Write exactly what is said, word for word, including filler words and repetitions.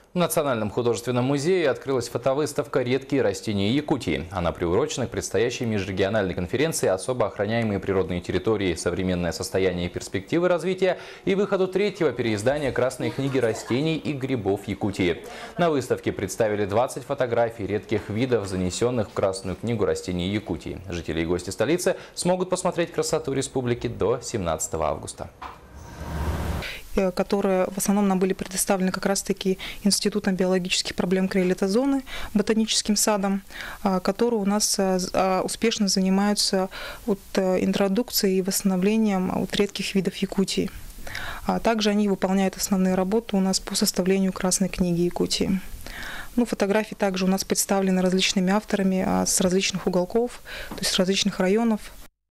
В Национальном художественном музее открылась фотовыставка «Редкие растения Якутии». Она приурочена к предстоящей межрегиональной конференции «Особо охраняемые природные территории. Современное состояние и перспективы развития» и выходу третьего переиздания Красной книги растений и грибов Якутии. На выставке представили двадцать фотографий редких видов, занесенных в Красную книгу растений Якутии. Жители и гости столицы смогут посмотреть красоту республики до семнадцатого августа. Которые в основном нам были предоставлены как раз-таки Институтом биологических проблем Крелитозоны, ботаническим садом, которые у нас успешно занимаются вот интродукцией и восстановлением вот редких видов Якутии. Также они выполняют основные работы у нас по составлению Красной книги Якутии. Ну, фотографии также у нас представлены различными авторами с различных уголков, то есть с различных районов.